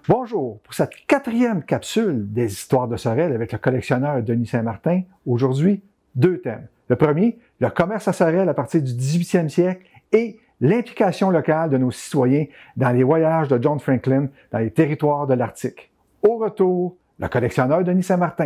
Bonjour, pour cette 4e capsule des histoires de Sorel avec le collectionneur Denis Saint-Martin, aujourd'hui, 2 thèmes. Le premier, le commerce à Sorel à partir du 18e siècle et l'implication locale de nos citoyens dans les voyages de John Franklin dans les territoires de l'Arctique. Au retour, le collectionneur Denis Saint-Martin.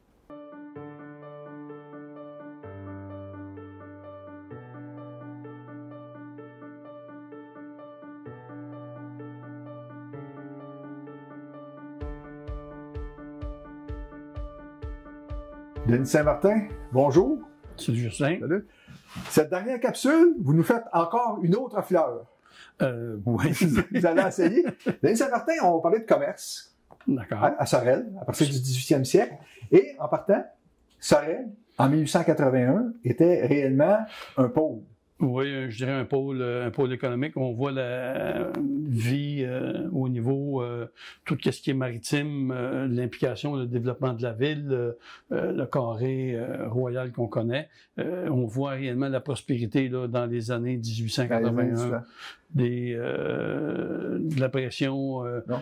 Denis Saint-Martin, bonjour. Salut Justin. Salut. Cette dernière capsule, vous nous faites encore une autre fleur. Oui. Vous allez essayer. Denis Saint-Martin, on va parler de commerce. D'accord. À Sorel, à partir du 18e siècle. Et en partant, Sorel, en 1881, était réellement un pôle. Oui, je dirais un pôle économique. On voit la vie au niveau, tout ce qui est maritime, l'implication, le développement de la ville, le carré royal qu'on connaît. On voit réellement la prospérité là, dans les années 1881, de la pression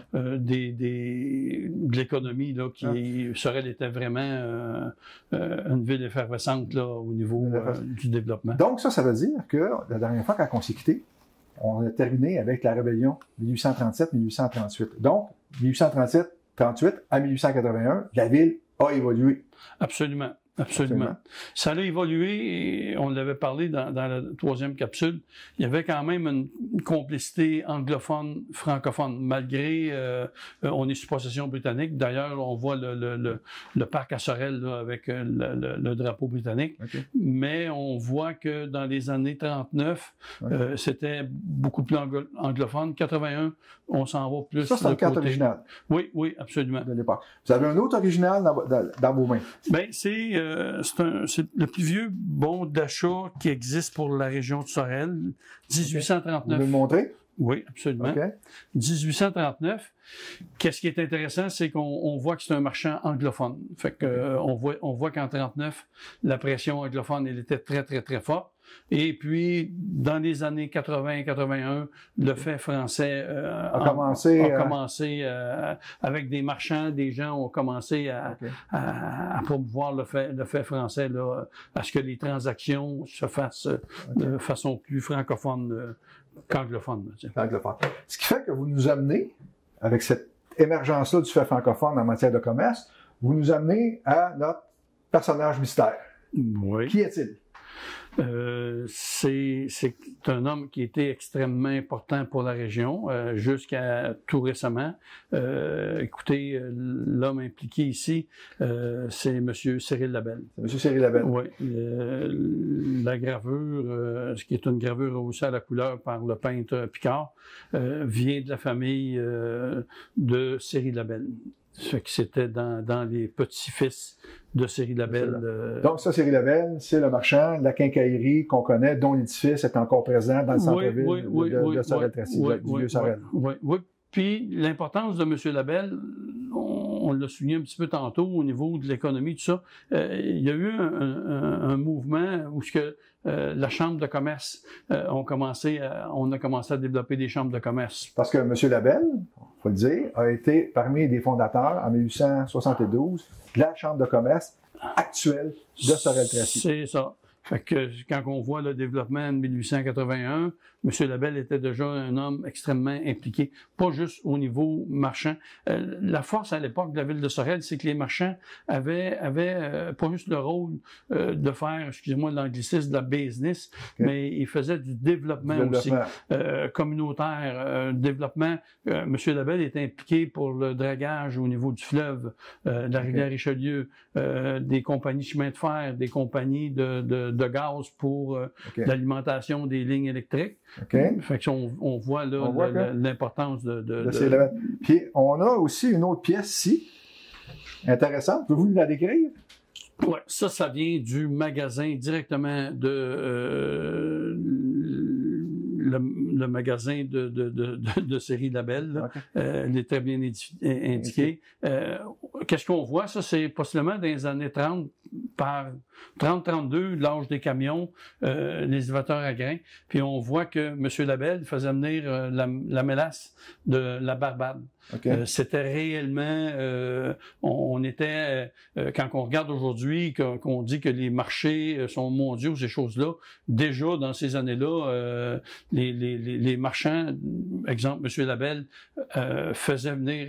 de l'économie là, Sorel était vraiment une ville effervescente là, au niveau du développement. Donc ça veut dire que la dernière fois, quand on s'est quitté, on a terminé avec la rébellion 1837-1838. Donc, 1837-38 à 1881, la ville a évolué. Absolument. Absolument. Ça a évolué et on l'avait parlé dans la 3e capsule. Il y avait quand même une complicité anglophone-francophone, malgré on est sous possession britannique. D'ailleurs, on voit le parc à Sorel là, avec le drapeau britannique. Okay. Mais on voit que dans les années 39, c'était beaucoup plus anglophone. 81, on s'en va plus. Ça, c'est le cadre original. Oui, oui, absolument. De l'époque. Vous avez un autre original dans vos mains. Bien, c'est le plus vieux bon d'achat qui existe pour la région de Sorel, 1839. Vous pouvez le montrer? Oui, absolument. Okay. 1839. Qu'est-ce qui est intéressant, c'est qu'on voit que c'est un marchand anglophone. Fait que on voit qu'en 39, la pression anglophone, elle était très, très, très forte. Et puis, dans les années 80-81, le fait français a commencé avec des marchands, des gens ont commencé à promouvoir le fait français, là, à ce que les transactions se fassent de façon plus francophone qu'anglophone. Anglophone. Ce qui fait que vous nous amenez, avec cette émergence-là du fait francophone en matière de commerce, vous nous amenez à notre personnage mystère. Oui. Qui est-il? C'est un homme qui était extrêmement important pour la région jusqu'à tout récemment. Écoutez, l'homme impliqué ici, c'est M. Cyril Labelle. M. Cyril Labelle. Oui. La gravure, ce qui est une gravure rehaussée à la couleur par le peintre Picard, vient de la famille de Cyril Labelle. Ça fait que c'était dans les petits-fils de Cyril Labelle. Donc ça, Cyril Labelle, c'est le marchand de la quincaillerie qu'on connaît, dont l'édifice est encore présent dans le centre-ville de Sorel-Tracy, du vieux Sorel. Oui. Puis l'importance de M. Labelle, on l'a souligné un petit peu tantôt au niveau de l'économie, tout ça. Il y a eu un mouvement où la Chambre de commerce, on a commencé à développer des chambres de commerce. Parce que M. Labelle, il faut le dire, a été parmi les fondateurs en 1872 de la Chambre de commerce actuelle de Sorel-Tracy. C'est ça. Fait que quand on voit le développement en 1881, M. Labelle était déjà un homme extrêmement impliqué, pas juste au niveau marchand. La force à l'époque de la ville de Sorel, c'est que les marchands avaient pas juste le rôle de faire, excusez-moi l'anglicisme, de la business, mais ils faisaient du développement aussi communautaire, développement. M. Labelle était impliqué pour le dragage au niveau du fleuve, de la rivière Richelieu, des compagnies chemin de fer, des compagnies de gaz pour l'alimentation des lignes électriques. Fait qu'on voit là l'importance de Puis on a aussi une autre pièce ici, intéressante. Pouvez-vous nous la décrire? Oui, ça vient du magasin directement le magasin de Cyril Labelle. Elle est très bien indiquée. Qu'est-ce qu'on voit? Ça, c'est possiblement dans les années 30, par 30-32, l'âge des camions, les élévateurs à grains. Puis on voit que M. Labelle faisait venir la mélasse de la Barbade. Okay. C'était réellement, on était, quand on regarde aujourd'hui, qu'on dit que les marchés sont mondiaux, ces choses-là, déjà dans ces années-là, les marchands, exemple, M. Labelle, faisaient venir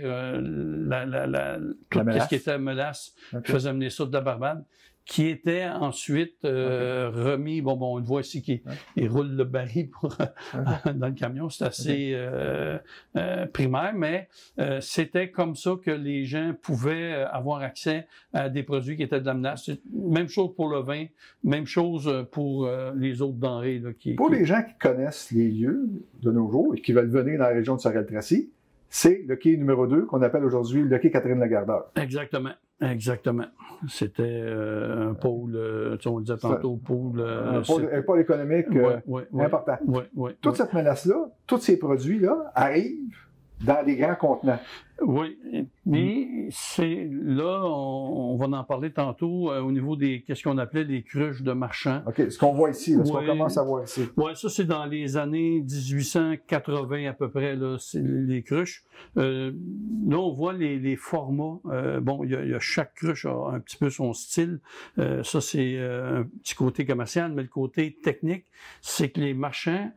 tout ce qui était mélasse, faisait venir ça de la Barbade, qui était ensuite remis, on le voit ici qui il roule le baril dans le camion, c'est assez primaire, mais c'était comme ça que les gens pouvaient avoir accès à des produits qui étaient de la menace. Même chose pour le vin, même chose pour les autres denrées. Là, pour les gens qui connaissent les lieux de nos jours et qui veulent venir dans la région de Sorel-Tracy, c'est le quai numéro 2 qu'on appelle aujourd'hui le quai Catherine-Lagardeur. Exactement. Exactement. C'était un pôle, on le disait tantôt, un pôle économique important. Toute cette menace-là, tous ces produits-là arrivent dans des grands contenants. Oui, mais c'est là, on va en parler tantôt au niveau des, qu'est-ce qu'on appelait les cruches de marchands. OK, ce qu'on voit ici, là, ce qu'on commence à voir ici. Oui, ça c'est dans les années 1880 à peu près, là, c'est les cruches. Là, on voit les formats. Il y a chaque cruche a un petit peu son style. Ça, c'est un petit côté commercial, mais le côté technique, c'est que les marchands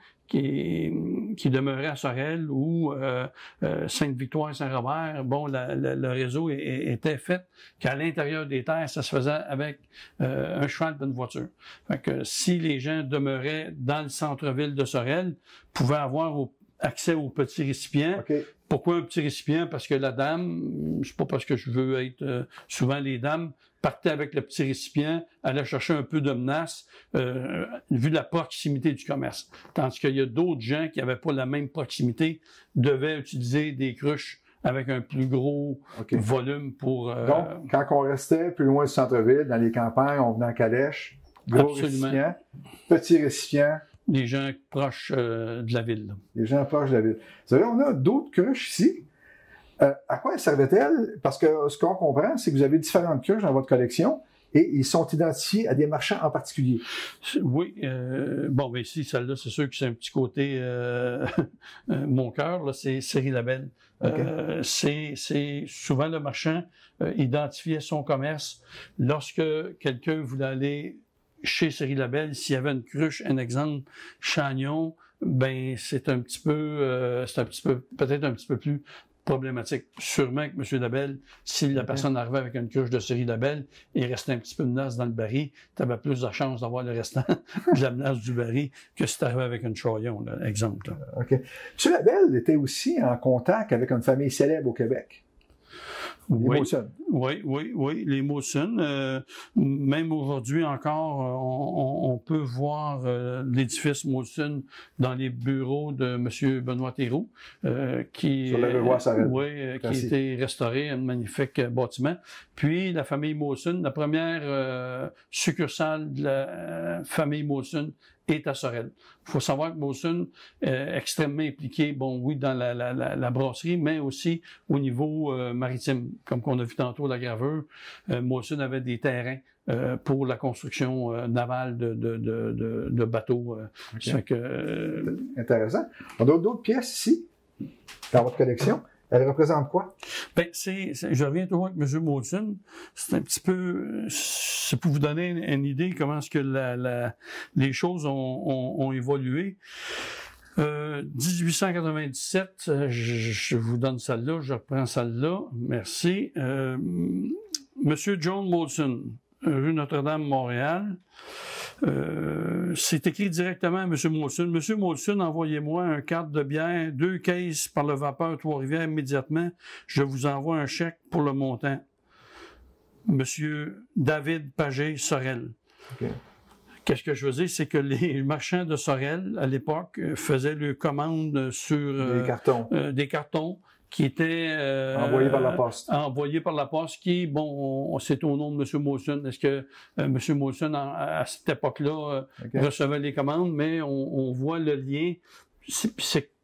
qui demeurait à Sorel ou Sainte-Victoire, Saint-Robert, le réseau était fait qu'à l'intérieur des terres, ça se faisait avec un cheval d'une voiture. Fait que si les gens demeuraient dans le centre-ville de Sorel, pouvaient avoir accès aux petits récipients. Okay. Pourquoi un petit récipient? Parce que la dame, c'est pas parce que je veux être... souvent, les dames partaient avec le petit récipient, allaient chercher un peu de menace, vu la proximité du commerce. Tandis qu'il y a d'autres gens qui n'avaient pas la même proximité, devaient utiliser des cruches avec un plus gros volume pour... Donc, quand on restait plus loin du centre-ville, dans les campagnes, on venait en calèche, gros récipient, petit récipient, des gens proches de la ville. Là. Les gens proches de la ville. Vous savez, on a d'autres cruches ici. À quoi elles servaient-elles? Parce que ce qu'on comprend, c'est que vous avez différentes cruches dans votre collection et ils sont identifiés à des marchands en particulier. Oui. Ici, celle-là, c'est sûr que c'est un petit côté mon cœur. Là, c'est Série Labelle. Okay. C'est souvent le marchand identifiait son commerce. Lorsque quelqu'un voulait aller chez Série Labelle, s'il y avait une cruche, un exemple, Chagnon, c'est un petit peu, peut-être un petit peu plus problématique. Sûrement que M. Labelle, si la personne arrivait avec une cruche de Série Labelle, il restait un petit peu de menace dans le baril, tu avais plus de chance d'avoir le restant de la menace du baril que si tu arrivais avec une Chagnon, là, exemple. Là. OK. M. Labelle était aussi en contact avec une famille célèbre au Québec. Les Mawson. Oui, les Mawson. Même aujourd'hui encore, on peut voir l'édifice Mawson dans les bureaux de M. Benoît Théroux, qui a été restauré, un magnifique bâtiment. Puis la famille Mawson, la première succursale de la famille Mawson est à Sorel. Il faut savoir que Mawson est extrêmement impliqué, dans la brasserie, mais aussi au niveau maritime. Comme qu'on a vu tantôt la graveur, Mawson avait des terrains pour la construction navale de bateaux. Intéressant. On a d'autres pièces ici, dans votre collection. Elle représente quoi? Je reviens toujours avec M. Mawson. C'est un petit peu, c'est pour vous donner une idée comment est-ce que les choses ont évolué. 1897, je vous donne celle-là, je reprends celle-là. Merci. Monsieur John Mawson, rue Notre-Dame, Montréal. C'est écrit directement à M. Mawson. Monsieur Mawson, envoyez-moi un carte de bière, 2 caisses par le vapeur Trois-Rivières immédiatement. Je vous envoie un chèque pour le montant. Monsieur David Pagé Sorel. Okay. Qu'est-ce que je veux dire? C'est que les marchands de Sorel, à l'époque, faisaient leurs commandes sur des cartons qui étaient envoyés par la poste. Envoyés par la poste, qui, c'est au nom de M. Mawson. Est-ce que M. Mawson, à cette époque-là, recevait les commandes, mais on voit le lien. C'est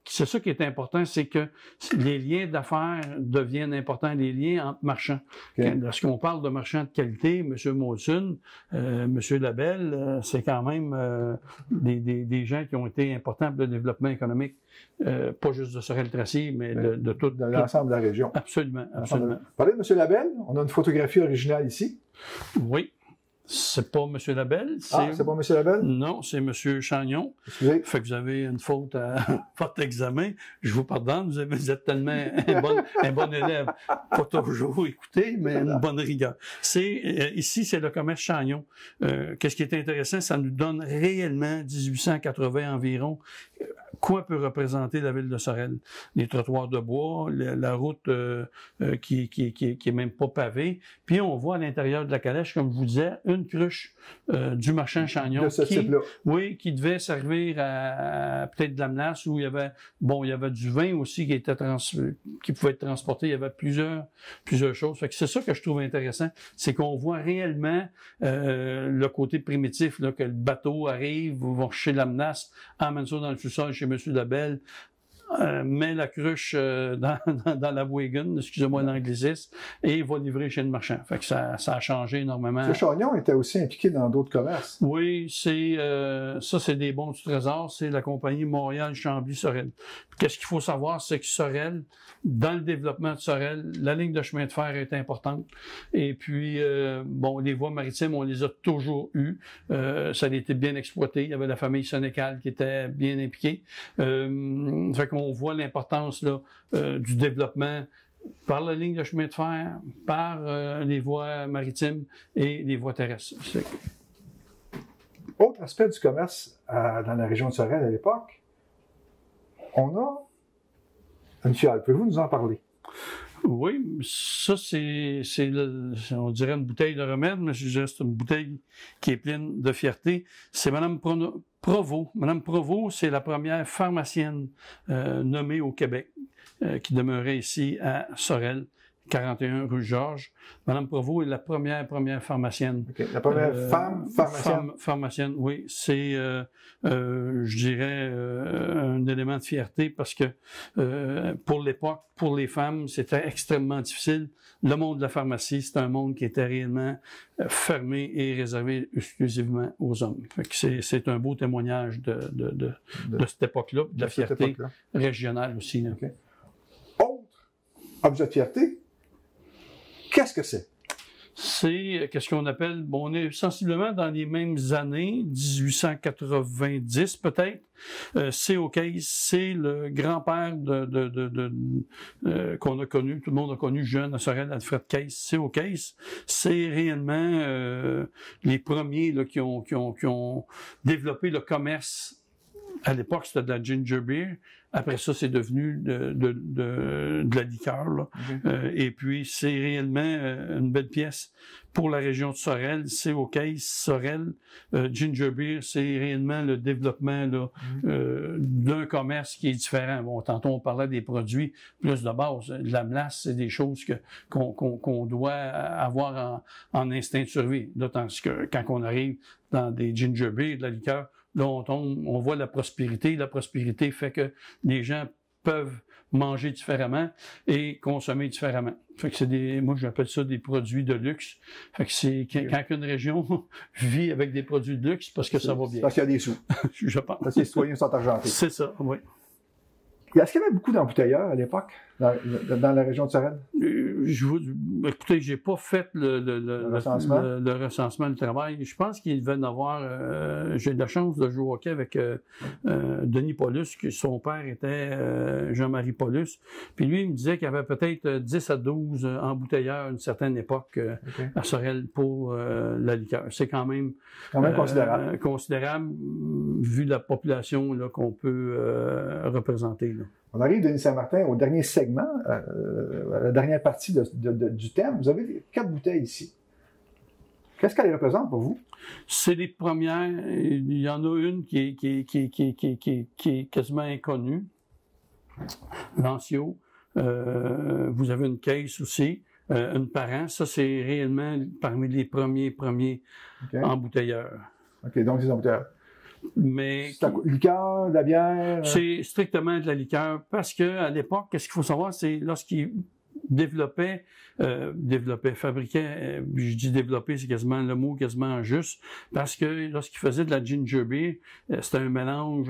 c'est ça qui est important, c'est que les liens d'affaires deviennent importants, les liens entre marchands. Okay. Lorsqu'on parle de marchands de qualité, M. Molson, M. Labelle, c'est quand même des gens qui ont été importants pour le développement économique, pas juste de Sorel-Tracy, mais de tout. De l'ensemble de la région. Absolument, absolument. Parlez de M. Labelle, on a une photographie originale ici. Oui. C'est pas M. Labelle. C'est pas M. Labelle? Non, c'est M. Chagnon. Excusez. Fait que vous avez une faute à votre examen. Je vous pardonne, vous êtes tellement un bon élève. Pas toujours écouté, mais une bonne rigueur. Ici, c'est le commerce Chagnon. Qu'est-ce qui est intéressant, ça nous donne réellement 1880 environ. Quoi peut représenter la ville de Sorel? Les trottoirs de bois, la route qui est même pas pavée. Puis on voit à l'intérieur de la calèche, comme je vous disais, une cruche du marchand Chagnon. De ce type-là. Oui, qui devait servir à peut-être de la menace, où il y avait du vin aussi qui pouvait être transporté. Il y avait plusieurs choses. Fait que c'est ça que je trouve intéressant, c'est qu'on voit réellement le côté primitif, là, que le bateau arrive, vont chercher la menace, emmène ça dans le sous-sol chez M. Labelle, met la cruche dans la wagon, excusez-moi l'anglicisme, et va livrer chez le marchand. Fait que ça a changé énormément. M. Chagnon était aussi impliqué dans d'autres commerces. Oui, ça c'est des bons du trésor, c'est la compagnie Montréal-Chambly-Sorel. Qu'est-ce qu'il faut savoir, c'est que Sorel, dans le développement de Sorel, la ligne de chemin de fer est importante. Et puis, les voies maritimes, on les a toujours eues. Ça a été bien exploité. Il y avait la famille Sénécal qui était bien impliquée. Fait qu'on voit l'importance là du développement par la ligne de chemin de fer, par les voies maritimes et les voies terrestres. Autre aspect du commerce dans la région de Sorel à l'époque, on a une fiole. Pouvez-vous nous en parler? Oui, ça, on dirait une bouteille de remède, mais je dirais c'est une bouteille qui est pleine de fierté. C'est Mme Provost. Mme Provost, c'est la première pharmacienne nommée au Québec, qui demeurait ici à Sorel, 41 rue Georges. Mme Provost est la première pharmacienne. Okay. La première femme pharmacienne? Pharmacienne, oui. C'est, je dirais, un élément de fierté parce que pour l'époque, pour les femmes, c'était extrêmement difficile. Le monde de la pharmacie, c'est un monde qui était réellement fermé et réservé exclusivement aux hommes. Fait que c'est un beau témoignage de cette époque-là, de la fierté régionale aussi. Là. Okay. Autre objet de fierté, qu'est-ce que c'est? C'est qu'est-ce qu'on appelle, on est sensiblement dans les mêmes années, 1890 peut-être. C.O. Case, c'est le grand-père qu'on a connu, tout le monde a connu jeune à Sorel, Alfred Case. C.O. Case, c'est réellement les premiers là, qui ont développé le commerce. À l'époque, c'était de la ginger beer. Après ça, c'est devenu de la liqueur. Là. Okay. Et puis, c'est réellement une belle pièce pour la région de Sorel. C'est au Case, Sorel. Ginger beer, c'est réellement le développement là, d'un commerce qui est différent. Bon, tantôt, on parlait des produits plus de base. De la melasse, c'est des choses qu'on doit avoir en instinct de survie. Là, tandis que quand on arrive dans des ginger beer, de la liqueur, là, on voit la prospérité. La prospérité fait que les gens peuvent manger différemment et consommer différemment. Fait que moi, j'appelle ça des produits de luxe. Fait que c'est quand une région vit avec des produits de luxe, parce que ça va bien. Parce qu'il y a des sous. Je pense. Parce que les citoyens sont argentés. C'est ça, oui. Est-ce qu'il y avait beaucoup d'embouteilleurs à l'époque, dans la région de Sorel? Écoutez, j'ai pas fait le recensement. Le recensement du travail. Je pense qu'il devait en avoir... j'ai eu la chance de jouer au hockey avec Denis Paulus, que son père était Jean-Marie Paulus. Puis lui, il me disait qu'il y avait peut-être 10 à 12 embouteilleurs à une certaine époque à Sorel pour la liqueur. C'est quand même considérable. Considérable vu la population là, qu'on peut représenter. Là. On arrive, Denis Saint-Martin, au dernier segment, à la dernière partie du thème. Vous avez 4 bouteilles ici. Qu'est-ce qu'elles représentent pour vous? C'est les premières. Il y en a une qui est quasiment inconnue. Lancio. Vous avez une caisse aussi. Une par an. Ça, c'est réellement parmi les premiers embouteilleurs. OK, donc des embouteilleurs. Mais C'est la liqueur, de la bière? c'est strictement de la liqueur parce que à l'époque, qu'est-ce qu'il faut savoir, c'est lorsqu'ils fabriquaient, je dis développer, c'est quasiment le mot quasiment juste, parce que lorsqu'ils faisaient de la ginger beer, c'était un mélange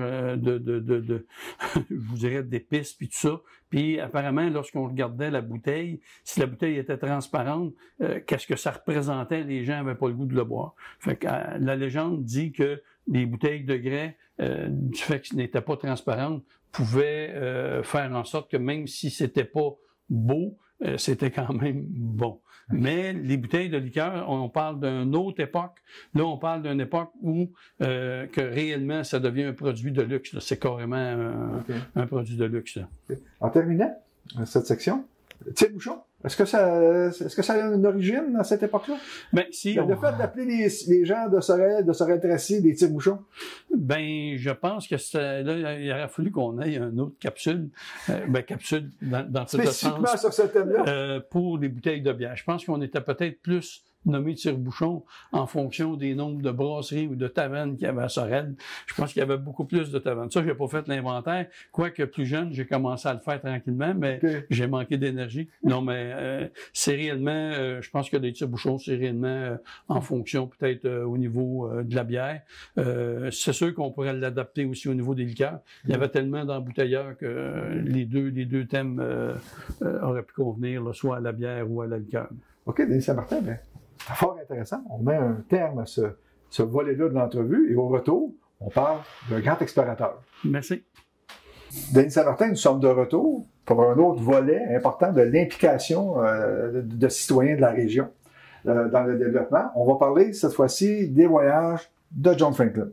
je vous dirais, d'épices puis tout ça. Puis apparemment, lorsqu'on regardait la bouteille, si la bouteille était transparente, qu'est-ce que ça représentait? Les gens n'avaient pas le goût de le boire. Fait que la légende dit que les bouteilles de grès, du fait qu'elles n'étaient pas transparentes, pouvaient faire en sorte que même si c'était pas beau, c'était quand même bon. Mais les bouteilles de liqueur, on parle d'une autre époque. Là, on parle d'une époque où que réellement, ça devient un produit de luxe. C'est carrément un produit de luxe. Okay. En terminant cette section, tire-bouchon. Est-ce que ça a une origine à cette époque-là? Ben, si. Le fait d'appeler les gens de Sorel-Tracy des tire-bouchons? Ben, je pense que là, il aurait fallu qu'on ait une autre capsule. Capsule dans ce sens. Spécifiquement sur ce thème-là? Pour les bouteilles de bière. Je pense qu'on était peut-être plus nommé tire-bouchon en fonction des nombres de brasseries ou de tavernes qu'il y avait à Sorel. Je pense qu'il y avait beaucoup plus de tavernes. Ça, j'ai pas fait l'inventaire. Quoique plus jeune, j'ai commencé à le faire tranquillement, mais j'ai manqué d'énergie. Non, mais c'est réellement, je pense que les tire-bouchons, c'est réellement en fonction peut-être au niveau de la bière. C'est sûr qu'on pourrait l'adapter aussi au niveau des liqueurs. Il y avait tellement d'embouteilleurs que les deux thèmes auraient pu convenir, là, soit à la bière ou à la liqueur. OK, Denis Saint-Martin, ben, c'est fort intéressant. On met un terme à ce volet-là de l'entrevue et au retour, on parle d'un grand explorateur. Merci. Denis Saint-Martin, nous sommes de retour pour un autre volet important de l'implication de citoyens de la région dans le développement. On va parler cette fois-ci des voyages de John Franklin.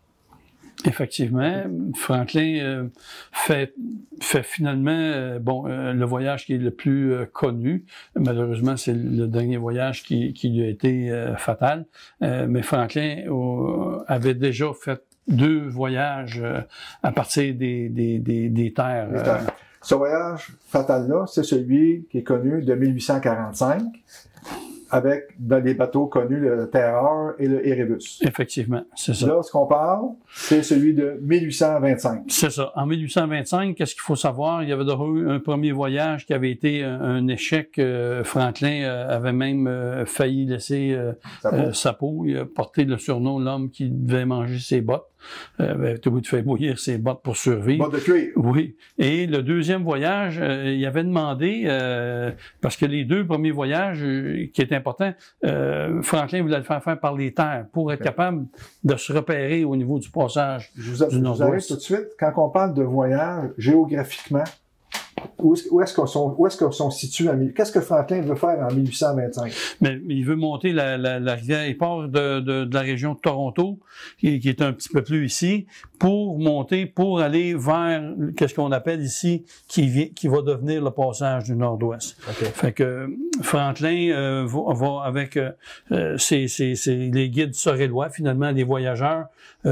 Effectivement, Franklin fait finalement le voyage qui est le plus connu. Malheureusement, c'est le dernier voyage qui lui a été fatal. Mais Franklin avait déjà fait 2 voyages à partir des terres. Ce voyage fatal-là, c'est celui qui est connu de 1845. Avec dans les bateaux connus le Terreur et le Erebus. Effectivement, c'est ça. Là, ce qu'on parle, c'est celui de 1825. C'est ça. En 1825, qu'est-ce qu'il faut savoir? Il y avait eu un premier voyage qui avait été un échec. Franklin avait même failli laisser sa peau. Il a porté le surnom l'homme qui devait manger ses bottes. Avait tout de faire bouillir ses bottes pour survivre. Bottes de cuir. Oui. Et le deuxième voyage, il avait demandé, parce que les 2 premiers voyages qui étaient importants, Franklin voulait le faire par les terres pour être capable de se repérer au niveau du passage du Nord-Ouest. Je vous arrête tout de suite. Quand on parle de voyage géographiquement, où est-ce qu'on sont situés qu'est-ce que Franklin veut faire en 1825? Mais il veut monter la rivière. Il part de la région de Toronto, qui est un petit peu plus ici, pour aller vers qu'est-ce qu'on appelle ici, qui va devenir le passage du Nord-Ouest. Okay. Fait que Franklin va avec les guides sorellois, finalement, les voyageurs,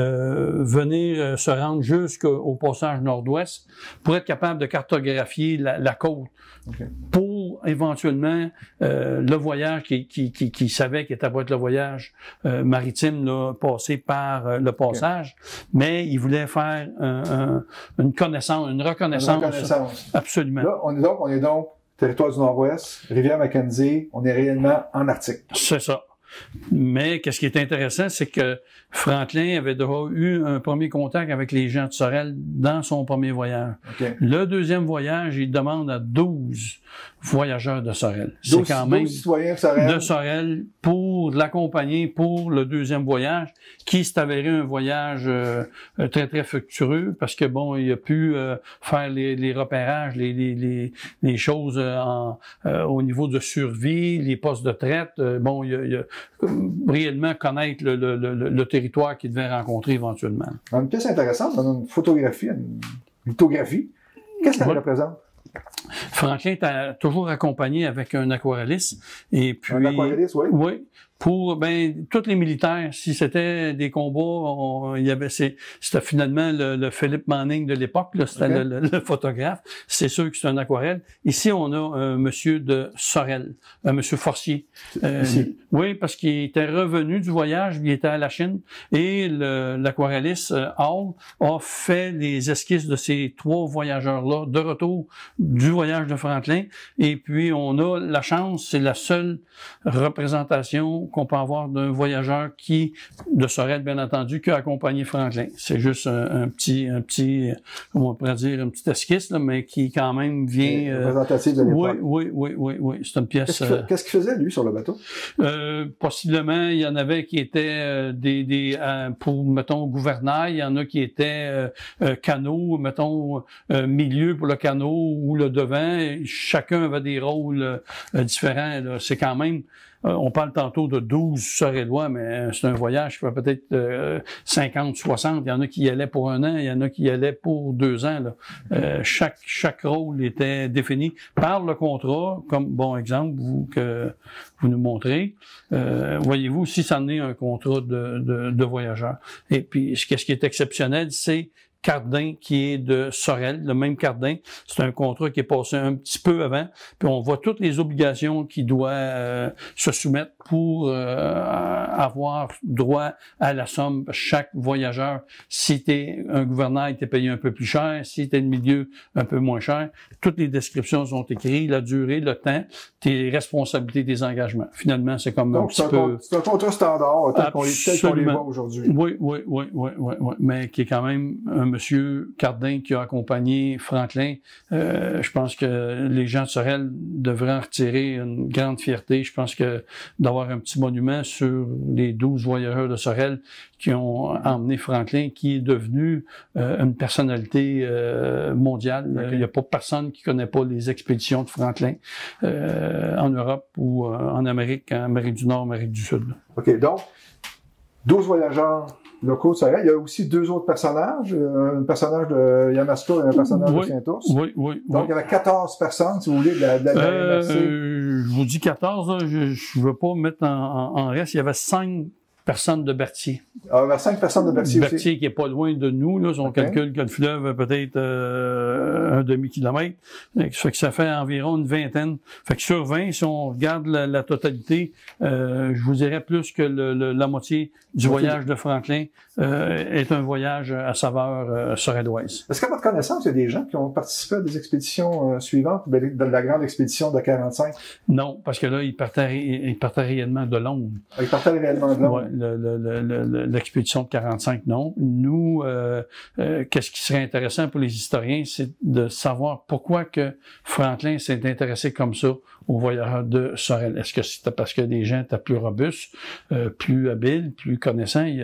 venir se rendre jusqu'au passage Nord-Ouest pour être capable de cartographier la côte. Okay. Pour éventuellement le voyage qui savait qu'il était pour être le voyage maritime là, passé par le passage, okay. Mais il voulait faire une reconnaissance. Absolument. Là, on est donc territoire du Nord-Ouest, rivière Mackenzie, on est réellement en Arctique. C'est ça. Mais qu'est-ce qui est intéressant, c'est que Franklin avait déjà eu un premier contact avec les gens de Sorel dans son premier voyage. Okay. Le deuxième voyage, il demande à 12 voyageurs de Sorel. C'est quand même 12 citoyens de Sorel pour l'accompagner pour le deuxième voyage, qui s'est avéré un voyage très, très fructueux parce que bon, il a pu faire les repérages, les choses au niveau de survie, les postes de traite. Bon, il a réellement connaître le territoire qu'il devait rencontrer éventuellement. Une pièce intéressante, on a une photographie, une lithographie. Qu'est-ce qu'elle représente? Franklin était toujours accompagné avec un aquarelliste. Et puis, un aquarelliste, oui. Oui. Pour tous les militaires, si c'était des combats, il y avait c'était finalement le Philippe Manning de l'époque, c'était Okay. le photographe. C'est sûr que c'est un aquarelle. Ici, on a un monsieur de Sorel, un monsieur Forcier. Oui, parce qu'il était revenu du voyage, il était à la Chine, et l'aquarelliste Hall a fait les esquisses de ces 3 voyageurs-là de retour du voyage de Franklin. Et puis, on a la chance, c'est la seule représentation qu'on peut avoir d'un voyageur de Sorel, bien entendu, qui a accompagné Franklin. C'est juste un petit, comment on pourrait dire, une petite esquisse, là, mais qui quand même vient... représentative de l'époque. Oui. C'est une pièce... Qu'est-ce qu'il faisait, lui, sur le bateau? Possiblement, il y en avait qui étaient pour, mettons, gouvernail, il y en a qui étaient canaux, mettons, milieu pour le canot ou le devant. Chacun avait des rôles différents. Là. C'est quand même... on parle tantôt de 12 Sorellois, mais c'est un voyage qui fait peut-être 50, 60. Il y en a qui y allaient pour 1 an, il y en a qui y allaient pour 2 ans. Là. Chaque rôle était défini par le contrat, comme bon exemple que vous nous montrez. Voyez-vous, si ça en est un contrat de voyageur. Et puis, ce qui est exceptionnel, c'est Cardin qui est de Sorel, le même Cardin. C'est un contrat qui est passé un petit peu avant. Puis on voit toutes les obligations qu'il doit se soumettre pour avoir droit à la somme. Chaque voyageur, si t'es un gouvernail, t'es payé un peu plus cher. Si t'es de milieu, un peu moins cher. Toutes les descriptions sont écrites, la durée, le temps, tes responsabilités, tes engagements. Finalement, c'est comme donc, c'est un contrat standard, tel qu'on les voit aujourd'hui. Oui. Mais qui est quand même un monsieur Cardin qui a accompagné Franklin. Je pense que les gens de Sorel devraient en retirer une grande fierté. Je pense que d'avoir un petit monument sur les 12 voyageurs de Sorel qui ont emmené Franklin, qui est devenu une personnalité mondiale. Okay. Il n'y a pas personne qui connaît pas les expéditions de Franklin en Europe ou en Amérique du Nord, Amérique du Sud. OK, donc 12 voyageurs locaux de Sorel. Il y a aussi 2 autres personnages, un personnage de Yamaska et un personnage de Saint-Ours. Oui. Donc, il y avait 14 personnes, si vous voulez, de la MRC. Je vous dis 14, là, je veux pas mettre en reste. Il y avait 5 personnes de Berthier. Ah, il y avait 5 personnes de Berthier aussi. Berthier qui est pas loin de nous, là. On calcule que le fleuve a peut-être un demi-kilomètre. Fait que ça fait environ une vingtaine. Fait que sur 20, si on regarde la totalité, je vous dirais plus que la moitié du voyage de Franklin est un voyage à saveur sorelloise. Est-ce qu'à votre connaissance, il y a des gens qui ont participé à des expéditions suivantes, de la grande expédition de 45? Non, parce que là, ils partaient réellement de Londres. Ils partaient réellement de Londres? Ouais, l'expédition de 45, non. Nous, qu'est-ce qui serait intéressant pour les historiens, c'est de savoir pourquoi que Franklin s'est intéressé comme ça aux voyageurs de Sorel. Est-ce que c'était parce que les gens étaient plus robustes, plus habiles, plus connaissants? Il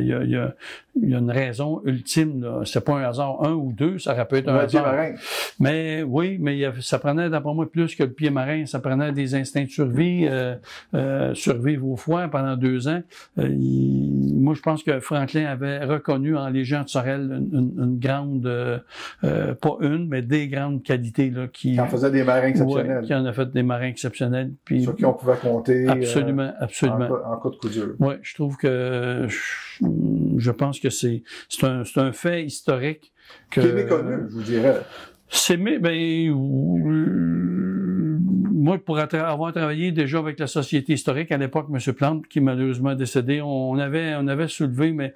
y a une raison ultime, là. C'est pas un hasard, 1 ou 2, ça aurait pu être un hasard. Marin. Mais oui, mais ça prenait d'après moi plus que le pied marin, ça prenait des instincts de survie, survivre au froid pendant 2 ans. Moi, je pense que Franklin avait reconnu en les gens de Sorel une grande, pas une, mais des grandes qualités là, qui en faisait des marins exceptionnels. Ouais, qui en a fait des marins exceptionnels. Puis, sur qui on pouvait compter. Absolument. En cas de coup dur. Oui, je trouve que je pense que c'est un fait historique que. Qui est méconnu, je vous dirais. Moi, pour avoir travaillé déjà avec la Société historique à l'époque, M. Plante, qui est malheureusement décédé, on avait soulevé, mais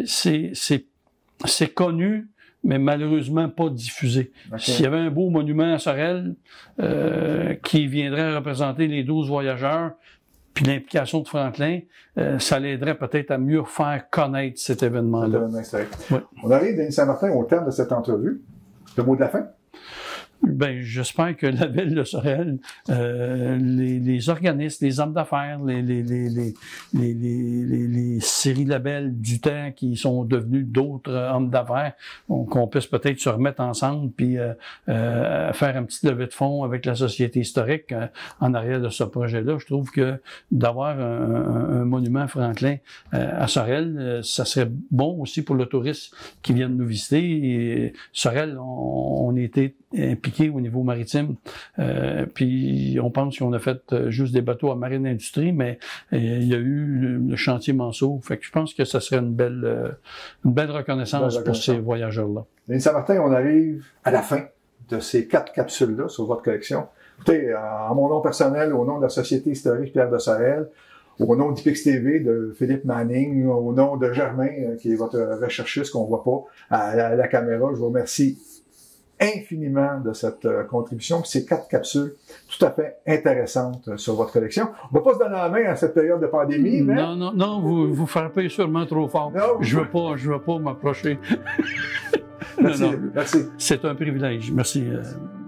c'est connu, mais malheureusement pas diffusé. Okay. S'il y avait un beau monument à Sorel qui viendrait représenter les 12 voyageurs, puis l'implication de Franklin, ça l'aiderait peut-être à mieux faire connaître cet événement-là. Ouais. On arrive, Denis Saint-Martin, au terme de cette entrevue. Le mot de la fin? Ben, j'espère que la ville de Sorel, les organismes, les hommes d'affaires, les séries labels du temps qui sont devenus d'autres hommes d'affaires, qu'on puisse peut-être se remettre ensemble puis faire un petit levée de fonds avec la Société historique en arrière de ce projet-là. Je trouve que d'avoir un monument Franklin à Sorel, ça serait bon aussi pour le touriste qui vient de nous visiter. Et Sorel, on était impliqués au niveau maritime. Puis on pense qu'on a fait juste des bateaux à Marine Industrie, mais il y a eu le chantier Manceau. Fait que je pense que ça serait une belle reconnaissance pour ces voyageurs-là. Denis Saint-Martin, on arrive à la fin de ces 4 capsules-là sur votre collection. Écoutez, en mon nom personnel, au nom de la Société historique Pierre de Sorel, au nom d'IPX TV, de Philippe Manning, au nom de Germain, qui est votre recherchiste qu'on voit pas à la caméra, je vous remercie infiniment de cette contribution, puis ces 4 capsules tout à fait intéressantes sur votre collection. On va pas se donner la main à cette période de pandémie, mais... Non, vous frappez sûrement trop fort. Non, je veux pas m'approcher. Merci, merci. C'est un privilège. Merci.